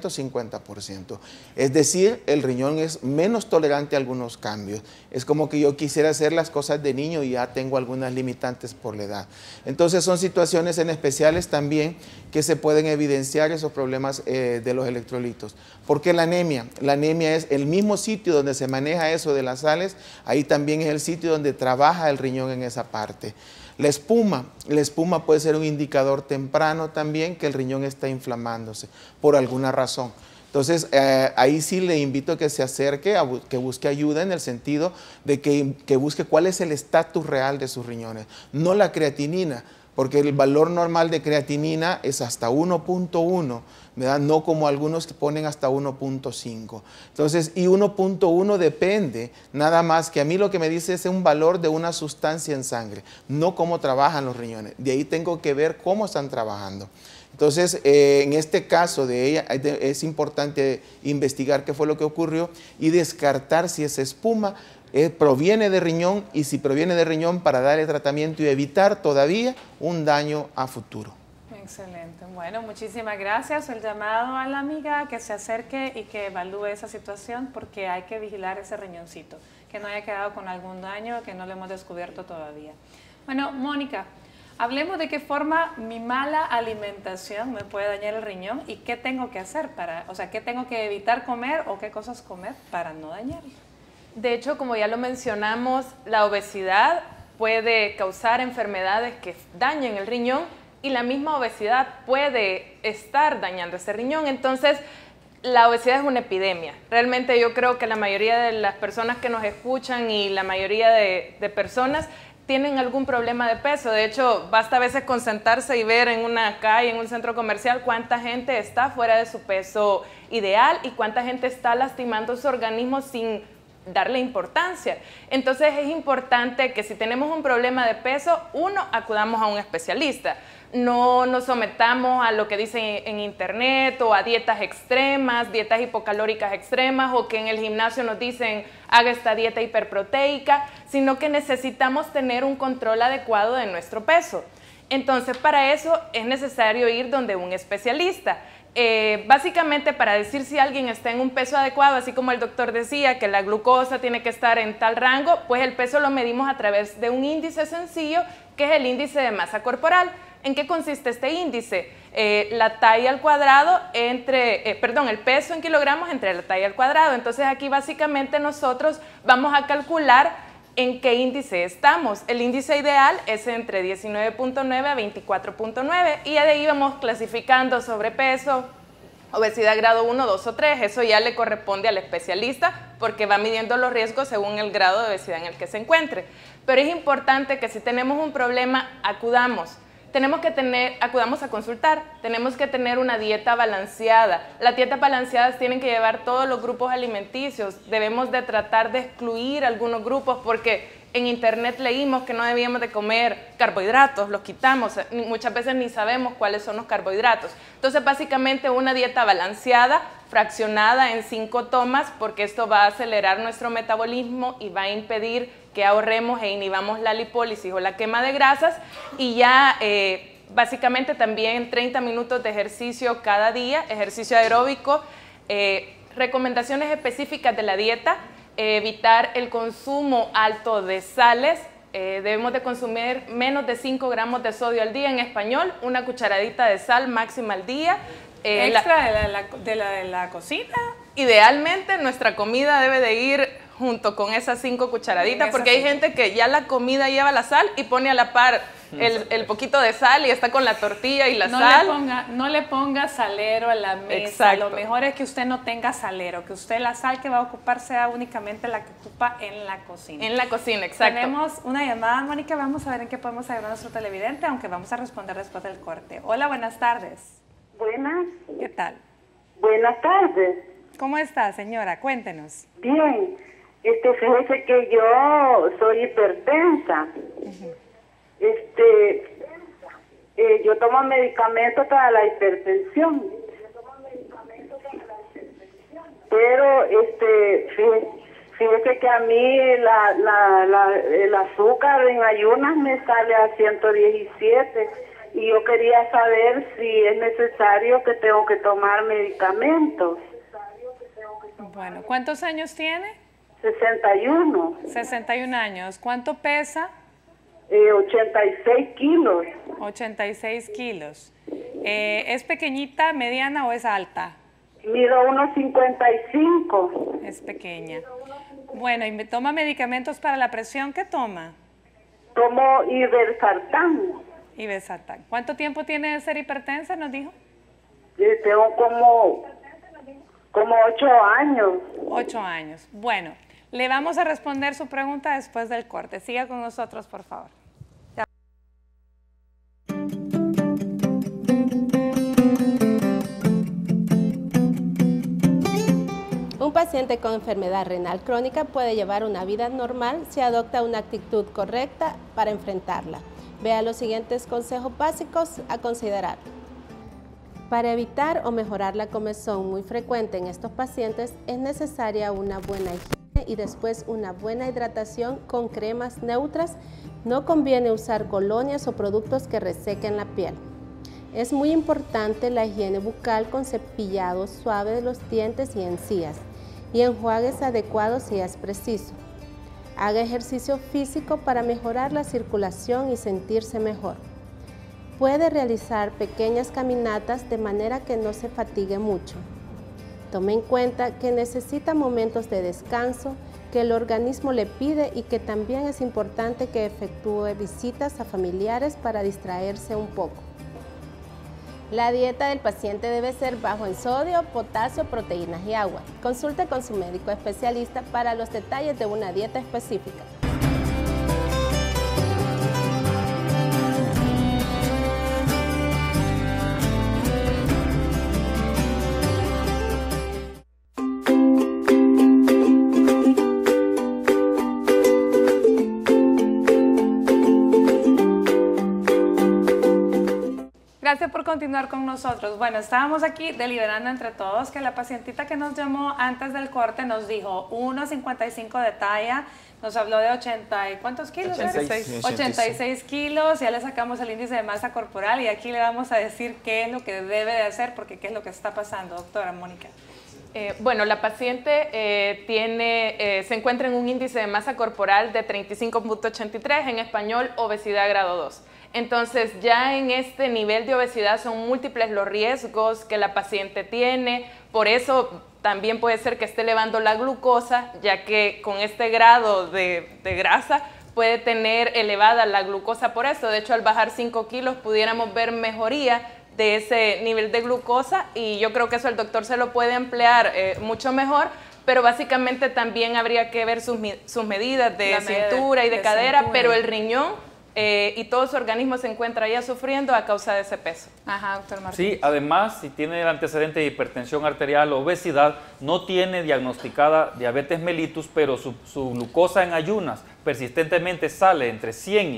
Speaker 5: 50%. Es decir, el riñón es menos tolerante a algunos cambios. Es como que yo quisiera hacer las cosas de niño y ya tengo algunas limitantes por la edad. Entonces son situaciones en especiales también que se pueden evidenciar esos problemas de los electrolitos. ¿Por qué la anemia? La anemia es el mismo sitio donde se maneja eso de las sales, ahí también es el sitio donde trabaja el riñón en esa parte. La espuma puede ser un indicador temprano también que el riñón está inflamándose por alguna razón. Entonces, ahí sí le invito a que se acerque, que busque ayuda en el sentido de que busque cuál es el estatus real de sus riñones, no la creatinina, porque el valor normal de creatinina es hasta 1.1, ¿verdad? No como algunos que ponen hasta 1.5. Entonces, y 1.1 depende, nada más que a mí lo que me dice es un valor de una sustancia en sangre, no cómo trabajan los riñones. De ahí tengo que ver cómo están trabajando. Entonces, en este caso de ella, es importante investigar qué fue lo que ocurrió y descartar si esa espuma proviene de riñón y si proviene de riñón para darle tratamiento y evitar todavía un daño a futuro.
Speaker 3: Excelente. Bueno, muchísimas gracias. El llamado a la amiga que se acerque y que evalúe esa situación porque hay que vigilar ese riñoncito, que no haya quedado con algún daño que no lo hemos descubierto todavía. Bueno, Mónica, hablemos de qué forma mi mala alimentación me puede dañar el riñón y qué tengo que hacer qué tengo que evitar comer o qué cosas comer para no dañarlo. De hecho, como ya lo mencionamos, la obesidad puede causar enfermedades que dañen el riñón y la misma obesidad puede estar dañando ese riñón. Entonces, la obesidad es una epidemia. Realmente yo creo que la mayoría de las personas que nos escuchan y la mayoría de personas tienen algún problema de peso. De hecho, basta a veces con sentarse y ver en una calle, en un centro comercial, cuánta gente está fuera de su peso ideal y cuánta gente está lastimando su organismo sin darle importancia. Entonces es importante que si tenemos un problema de peso, acudamos a un especialista. No nos sometamos a lo que dicen en internet o a dietas extremas, dietas hipocalóricas extremas o que en el gimnasio nos dicen haga esta dieta hiperproteica, sino que necesitamos tener un control adecuado de nuestro peso. Entonces para eso es necesario ir donde un especialista. Básicamente para decir si alguien está en un peso adecuado, así como el doctor decía que la glucosa tiene que estar en tal rango, pues el peso lo medimos a través de un índice sencillo que es el índice de masa corporal. ¿En qué consiste este índice? La talla al cuadrado el peso en kilogramos entre la talla al cuadrado. Entonces aquí básicamente nosotros vamos a calcular en qué índice estamos. El índice ideal es entre 19.9 a 24.9 y de ahí vamos clasificando sobrepeso, obesidad grado 1, 2 o 3, eso ya le corresponde al especialista porque va midiendo los riesgos según el grado de obesidad en el que se encuentre. Pero es importante que si tenemos un problema, acudamos a consultar, tenemos que tener una dieta balanceada. Las dietas balanceadas tienen que llevar todos los grupos alimenticios, debemos de tratar de excluir algunos grupos porque en internet leímos que no debíamos de comer carbohidratos, los quitamos, muchas veces ni sabemos cuáles son los carbohidratos. Entonces básicamente una dieta balanceada, fraccionada en 5 tomas, porque esto va a acelerar nuestro metabolismo y va a impedir que ahorremos e inhibamos la lipólisis o la quema de grasas, y ya básicamente también 30 minutos de ejercicio cada día, ejercicio aeróbico, recomendaciones específicas de la dieta, evitar el consumo alto de sales, debemos de consumir menos de 5 gramos de sodio al día, en español, una cucharadita de sal máxima al día.
Speaker 1: ¿Extra de la cocina?
Speaker 3: Idealmente nuestra comida debe de ir junto con esas 5 cucharaditas, porque hay gente que ya la comida lleva la sal y pone a la par el poquito de sal y está con la tortilla y la sal.
Speaker 1: No le ponga salero a la mesa.
Speaker 3: Exacto.
Speaker 1: Lo mejor es que usted no tenga salero, que usted la sal que va a ocupar sea únicamente la que ocupa en la cocina.
Speaker 3: En la cocina, exacto.
Speaker 1: Tenemos una llamada, Mónica, vamos a ver en qué podemos ayudar a nuestro televidente, aunque vamos a responder después del corte. Hola, buenas tardes.
Speaker 12: Buenas.
Speaker 1: ¿Qué tal?
Speaker 12: Buenas tardes.
Speaker 1: ¿Cómo está, señora? Cuéntenos.
Speaker 12: Bien. Fíjese que yo soy hipertensa. Yo tomo medicamentos para la hipertensión. Pero fíjese que a mí el azúcar en ayunas me sale a 117 y yo quería saber si es necesario que tengo que tomar medicamentos.
Speaker 1: Bueno, ¿cuántos años tiene?
Speaker 12: 61.
Speaker 1: 61 años. ¿Cuánto pesa?
Speaker 12: 86 kilos.
Speaker 1: 86 kilos. ¿Es pequeñita, mediana o es alta?
Speaker 12: Mido 1,55.
Speaker 1: Es pequeña. Bueno, ¿y toma medicamentos para la presión? ¿Qué toma?
Speaker 12: Tomo Ibersartán.
Speaker 1: Ibersartán. ¿Cuánto tiempo tiene de ser hipertensa, nos dijo?
Speaker 12: Tengo como 8 años.
Speaker 1: 8 años. Bueno, le vamos a responder su pregunta después del corte. Siga con nosotros, por favor.
Speaker 13: Un paciente con enfermedad renal crónica puede llevar una vida normal si adopta una actitud correcta para enfrentarla. Vea los siguientes consejos básicos a considerar. Para evitar o mejorar la comezón muy frecuente en estos pacientes, es necesaria una buena higiene y después una buena hidratación con cremas neutras. No conviene usar colonias o productos que resequen la piel. Es muy importante la higiene bucal con cepillado suave de los dientes y encías y enjuagues adecuados si es preciso. Haga ejercicio físico para mejorar la circulación y sentirse mejor. Puede realizar pequeñas caminatas de manera que no se fatigue mucho. Tome en cuenta que necesita momentos de descanso que el organismo le pide y que también es importante que efectúe visitas a familiares para distraerse un poco. La dieta del paciente debe ser bajo en sodio, potasio, proteínas y agua. Consulte con su médico especialista para los detalles de una dieta específica.
Speaker 1: Gracias por continuar con nosotros. Bueno, estábamos aquí deliberando entre todos que la pacientita que nos llamó antes del corte nos dijo 1,55 de talla, nos habló de 80, ¿cuántos kilos?
Speaker 4: 86.
Speaker 1: 86 kilos, ya le sacamos el índice de masa corporal y aquí le vamos a decir qué es lo que debe de hacer, porque qué es lo que está pasando, doctora Mónica.
Speaker 3: Bueno, la paciente se encuentra en un índice de masa corporal de 35.83, en español, obesidad grado 2. Entonces, ya en este nivel de obesidad son múltiples los riesgos que la paciente tiene, por eso también puede ser que esté elevando la glucosa, ya que con este grado de grasa puede tener elevada la glucosa por eso. De hecho, al bajar 5 kilos pudiéramos ver mejoría, de ese nivel de glucosa, y yo creo que eso el doctor se lo puede emplear mucho mejor, pero básicamente también habría que ver sus medidas de cintura y de cadera, pero el riñón y todo su organismo se encuentra ya sufriendo a causa de ese peso.
Speaker 1: Ajá, doctor Martínez.
Speaker 4: Sí, además, si tiene el antecedente de hipertensión arterial o obesidad, no tiene diagnosticada diabetes mellitus, pero su glucosa en ayunas persistentemente sale entre 100 y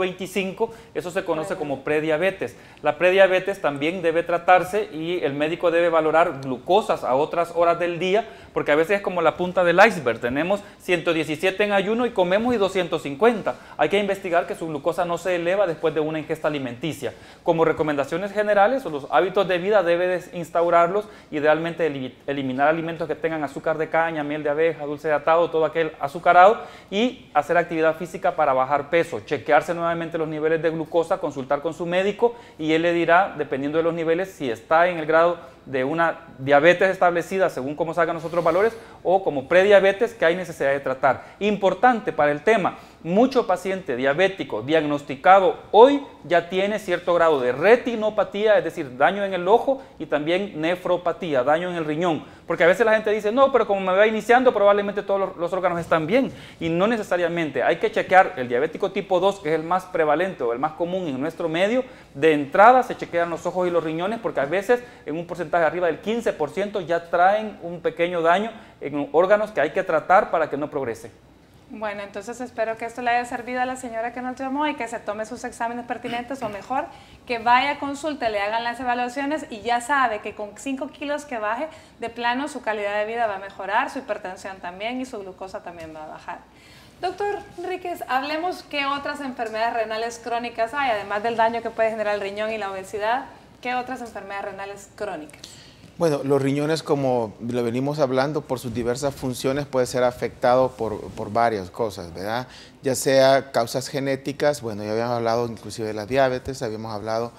Speaker 4: 125, eso se conoce como prediabetes. La prediabetes también debe tratarse y el médico debe valorar glucosas a otras horas del día, porque a veces es como la punta del iceberg, tenemos 117 en ayuno y comemos y 250. Hay que investigar que su glucosa no se eleva después de una ingesta alimenticia. Como recomendaciones generales, o los hábitos de vida debe instaurarlos, idealmente eliminar alimentos que tengan azúcar de caña, miel de abeja, dulce de atado, todo aquel azucarado, y hacer actividad física para bajar peso, chequearse nuevamente los niveles de glucosa, consultar con su médico y él le dirá, dependiendo de los niveles, si está en el grado de una diabetes establecida según cómo salgan los otros valores o como prediabetes que hay necesidad de tratar. Importante para el tema, mucho paciente diabético diagnosticado hoy ya tiene cierto grado de retinopatía, es decir, daño en el ojo, y también nefropatía, daño en el riñón, porque a veces la gente dice, no, pero como me va iniciando probablemente todos los órganos están bien, y no necesariamente. Hay que chequear el diabético tipo 2, que es el más prevalente o el más común en nuestro medio. De entrada se chequean los ojos y los riñones, porque a veces en un porcentaje arriba del 15% ya traen un pequeño daño en órganos que hay que tratar para que no progrese.
Speaker 1: Bueno, entonces espero que esto le haya servido a la señora que nos llamó y que se tome sus exámenes pertinentes, o mejor, que vaya a consulta, le hagan las evaluaciones y ya sabe que con 5 kilos que baje, de plano su calidad de vida va a mejorar, su hipertensión también y su glucosa también va a bajar. Doctor Enríquez, hablemos qué otras enfermedades renales crónicas hay, además del daño que puede generar el riñón y la obesidad, ¿qué otras enfermedades renales crónicas?
Speaker 5: Bueno, los riñones, como lo venimos hablando, por sus diversas funciones puede ser afectado por varias cosas, ¿verdad? Ya sea causas genéticas, bueno, ya habíamos hablado inclusive de la diabetes, habíamos hablado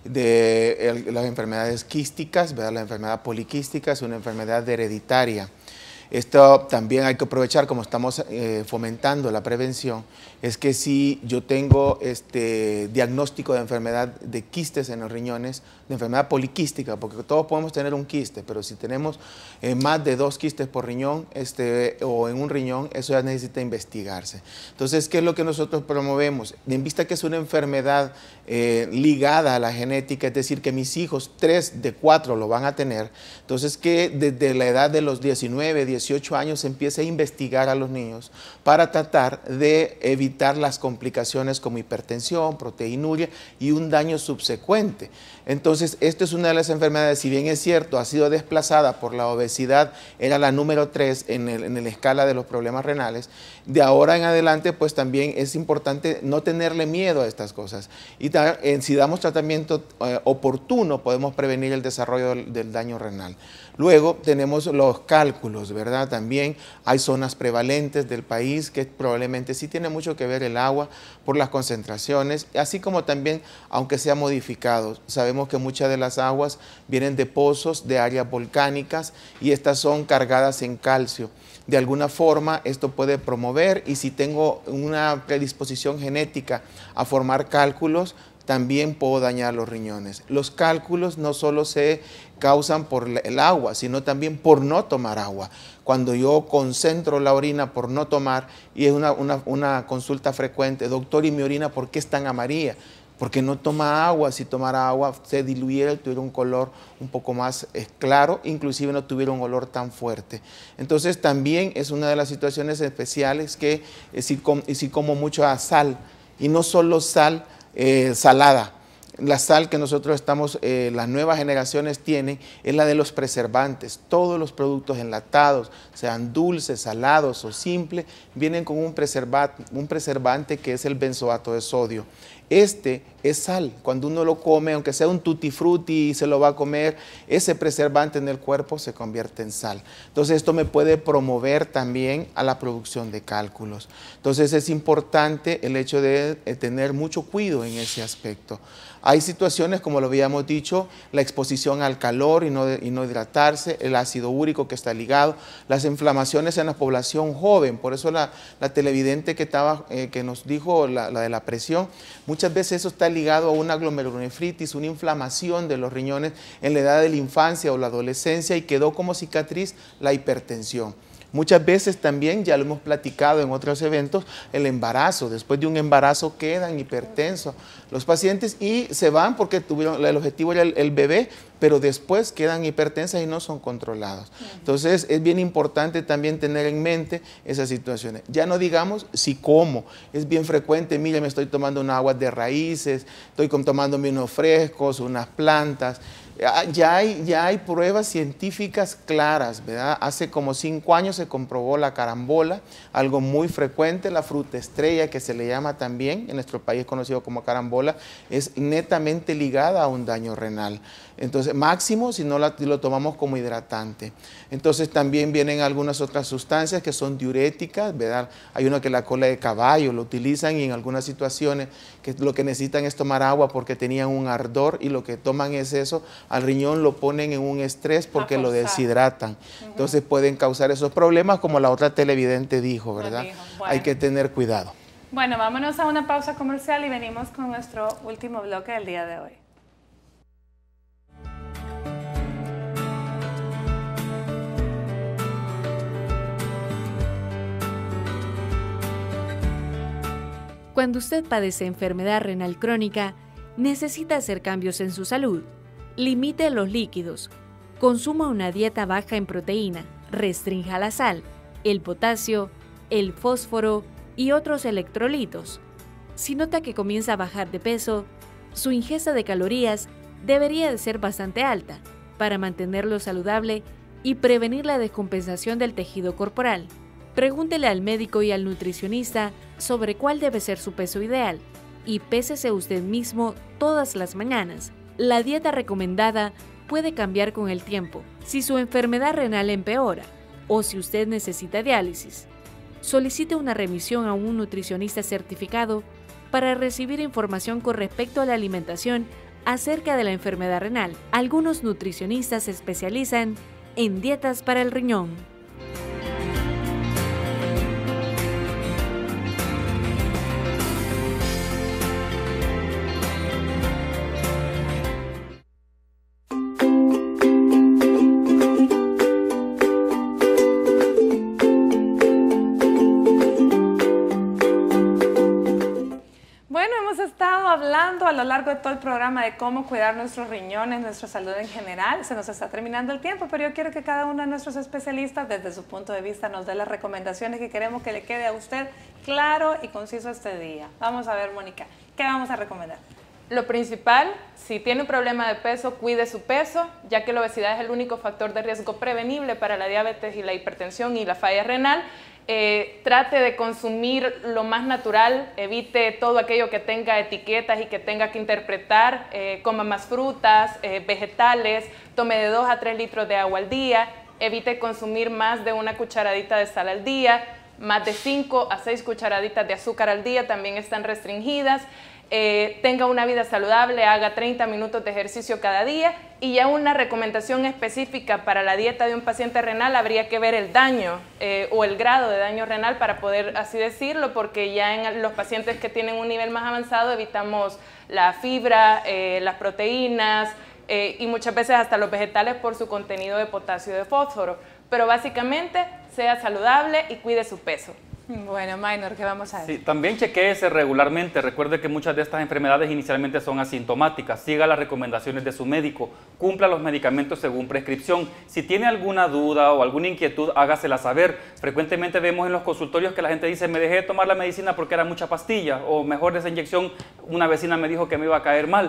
Speaker 5: de las enfermedades quísticas, ¿verdad? La enfermedad poliquística es una enfermedad hereditaria. Esto también hay que aprovechar, como estamos fomentando la prevención, es que si yo tengo diagnóstico de enfermedad de quistes en los riñones, de enfermedad poliquística, porque todos podemos tener un quiste, pero si tenemos más de 2 quistes por riñón o en un riñón, eso ya necesita investigarse. Entonces, ¿qué es lo que nosotros promovemos? En vista que es una enfermedad ligada a la genética, es decir, que mis hijos, 3 de 4 lo van a tener, entonces que desde la edad de los 19, 18 años se empiece a investigar a los niños para tratar de evitar las complicaciones como hipertensión, proteinuria y un daño subsecuente. Entonces, esto es una de las enfermedades, si bien es cierto, ha sido desplazada por la obesidad, era la número 3 en la escala de los problemas renales. De ahora en adelante, pues también es importante no tenerle miedo a estas cosas. Y si damos tratamiento oportuno, podemos prevenir el desarrollo del daño renal. Luego tenemos los cálculos, ¿verdad? También hay zonas prevalentes del país que probablemente sí tiene mucho que ver el agua por las concentraciones, así como también, aunque sea modificado, sabemos que muchas de las aguas vienen de pozos de áreas volcánicas y estas son cargadas en calcio. De alguna forma esto puede promover, y si tengo una predisposición genética a formar cálculos, también puedo dañar los riñones. Los cálculos no solo se causan por el agua, sino también por no tomar agua. Cuando yo concentro la orina por no tomar, y es una consulta frecuente, doctor, ¿y mi orina por qué es tan amarilla? Porque no toma agua. Si tomara agua se diluyera, tuviera un color un poco más claro, inclusive no tuviera un olor tan fuerte. Entonces también es una de las situaciones especiales que si como mucha sal, y no solo sal salada. La sal que nosotros las nuevas generaciones tienen es la de los preservantes. Todos los productos enlatados, sean dulces, salados o simples, vienen con un preservante que es el benzoato de sodio. Este es sal. Cuando uno lo come, aunque sea un tutti frutti y se lo va a comer, ese preservante en el cuerpo se convierte en sal. Entonces esto me puede promover también a la producción de cálculos. Entonces es importante el hecho de tener mucho cuidado en ese aspecto. Hay situaciones, como lo habíamos dicho, la exposición al calor y no hidratarse, el ácido úrico que está ligado, las inflamaciones en la población joven. Por eso la televidente que nos dijo la de la presión, muchas veces eso está ligado a una glomerulonefritis, una inflamación de los riñones en la edad de la infancia o la adolescencia y quedó como cicatriz la hipertensión. Muchas veces también, ya lo hemos platicado en otros eventos, el embarazo. Después de un embarazo quedan hipertensos los pacientes y se van porque el objetivo era el bebé, pero después quedan hipertensas y no son controlados. Entonces es bien importante también tener en mente esas situaciones. Ya no digamos si como, es bien frecuente, mire, me estoy tomando unas aguas de raíces, estoy tomándome unos frescos, unas plantas. Ya hay pruebas científicas claras, ¿verdad? Hace como 5 años se comprobó la carambola, algo muy frecuente, la fruta estrella que se le llama también, en nuestro país conocido como carambola, es netamente ligada a un daño renal. Entonces, máximo si no lo tomamos como hidratante. Entonces, también vienen algunas otras sustancias que son diuréticas, ¿verdad? Hay una que es la cola de caballo, lo utilizan y en algunas situaciones que lo que necesitan es tomar agua porque tenían un ardor y lo que toman es eso, al riñón lo ponen en un estrés porque lo deshidratan. Entonces, pueden causar esos problemas como la otra televidente dijo, ¿verdad? Bueno. Hay que tener cuidado.
Speaker 1: Bueno, vámonos a una pausa comercial y venimos con nuestro último bloque del día de hoy.
Speaker 2: Cuando usted padece enfermedad renal crónica, necesita hacer cambios en su salud. Limite los líquidos. Consuma una dieta baja en proteína. Restrinja la sal, el potasio, el fósforo y otros electrolitos. Si nota que comienza a bajar de peso, su ingesta de calorías debería de ser bastante alta para mantenerlo saludable y prevenir la descompensación del tejido corporal. Pregúntele al médico y al nutricionista sobre cuál debe ser su peso ideal y pésese usted mismo todas las mañanas. La dieta recomendada puede cambiar con el tiempo si su enfermedad renal empeora o si usted necesita diálisis. Solicite una remisión a un nutricionista certificado para recibir información con respecto a la alimentación acerca de la enfermedad renal. Algunos nutricionistas se especializan en dietas para el riñón.
Speaker 1: Hablando a lo largo de todo el programa de cómo cuidar nuestros riñones, nuestra salud en general. Se nos está terminando el tiempo, pero yo quiero que cada uno de nuestros especialistas, desde su punto de vista, nos dé las recomendaciones que queremos que le quede a usted claro y conciso este día. Vamos a ver, Mónica, ¿qué vamos a recomendar?
Speaker 3: Lo principal, si tiene un problema de peso, cuide su peso, ya que la obesidad es el único factor de riesgo prevenible para la diabetes y la hipertensión y la falla renal. Trate de consumir lo más natural, evite todo aquello que tenga etiquetas y que tenga que interpretar, coma más frutas, vegetales, tome de 2 a 3 litros de agua al día, evite consumir más de 1 cucharadita de sal al día, más de 5 a 6 cucharaditas de azúcar al día también están restringidas. Tenga una vida saludable, haga 30 minutos de ejercicio cada día y ya una recomendación específica para la dieta de un paciente renal habría que ver el daño o el grado de daño renal para poder así decirlo, porque ya en los pacientes que tienen un nivel más avanzado evitamos la fibra, las proteínas y muchas veces hasta los vegetales por su contenido de potasio y de fósforo, pero básicamente sea saludable y cuide su peso.
Speaker 1: Bueno, Maynor, ¿qué vamos a decir?
Speaker 4: Sí, también chequéese regularmente. Recuerde que muchas de estas enfermedades inicialmente son asintomáticas. Siga las recomendaciones de su médico. Cumpla los medicamentos según prescripción. Si tiene alguna duda o alguna inquietud, hágasela saber. Frecuentemente vemos en los consultorios que la gente dice, me dejé de tomar la medicina porque era mucha pastilla, o mejor esa inyección, una vecina me dijo que me iba a caer mal.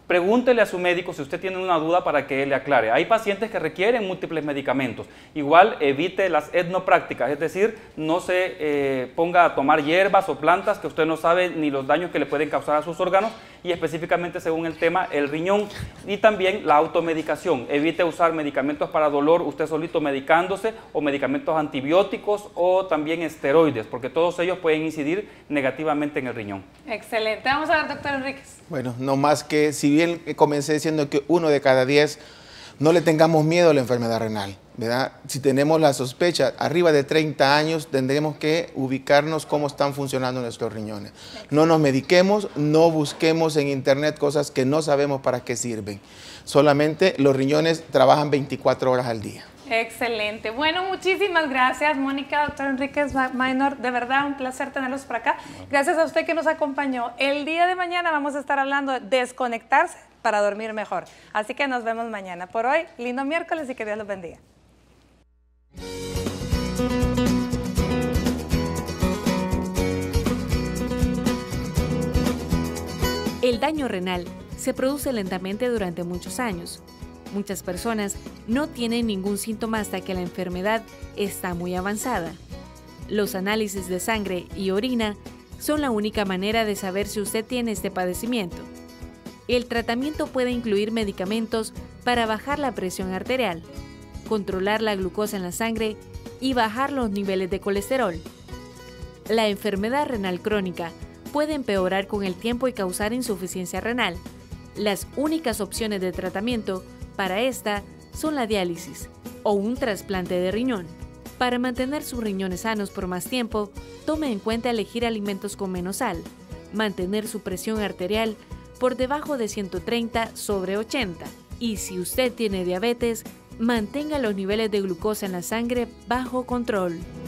Speaker 4: pregúntele a su médico si usted tiene una duda para que él le aclare. Hay pacientes que requieren múltiples medicamentos. Igual evite las etnoprácticas, es decir, no se ponga a tomar hierbas o plantas que usted no sabe ni los daños que le pueden causar a sus órganos, y específicamente según el tema, el riñón. Y también la automedicación. Evite usar medicamentos para dolor usted solito medicándose, o medicamentos antibióticos o también esteroides, porque todos ellos pueden incidir negativamente en el riñón.
Speaker 1: Excelente. Vamos a ver, doctor Enríquez.
Speaker 5: Bueno, no más que, si bien comencé diciendo que 1 de cada 10, no le tengamos miedo a la enfermedad renal, ¿verdad? Si tenemos la sospecha, arriba de 30 años, tendremos que ubicarnos cómo están funcionando nuestros riñones. No nos mediquemos, no busquemos en internet cosas que no sabemos para qué sirven. Solamente los riñones trabajan 24 horas al día.
Speaker 1: Excelente. Bueno, muchísimas gracias, Mónica, doctor Enríquez Minor. De verdad, un placer tenerlos por acá. Gracias a usted que nos acompañó. El día de mañana vamos a estar hablando de desconectarse para dormir mejor. Así que nos vemos mañana. Por hoy, lindo miércoles y que Dios los bendiga.
Speaker 2: El daño renal se produce lentamente durante muchos años. Muchas personas no tienen ningún síntoma hasta que la enfermedad está muy avanzada. Los análisis de sangre y orina son la única manera de saber si usted tiene este padecimiento. El tratamiento puede incluir medicamentos para bajar la presión arterial, controlar la glucosa en la sangre y bajar los niveles de colesterol. La enfermedad renal crónica puede empeorar con el tiempo y causar insuficiencia renal. Las únicas opciones de tratamiento para esta son la diálisis o un trasplante de riñón. Para mantener sus riñones sanos por más tiempo, tome en cuenta elegir alimentos con menos sal, mantener su presión arterial por debajo de 130/80. Y si usted tiene diabetes, mantenga los niveles de glucosa en la sangre bajo control.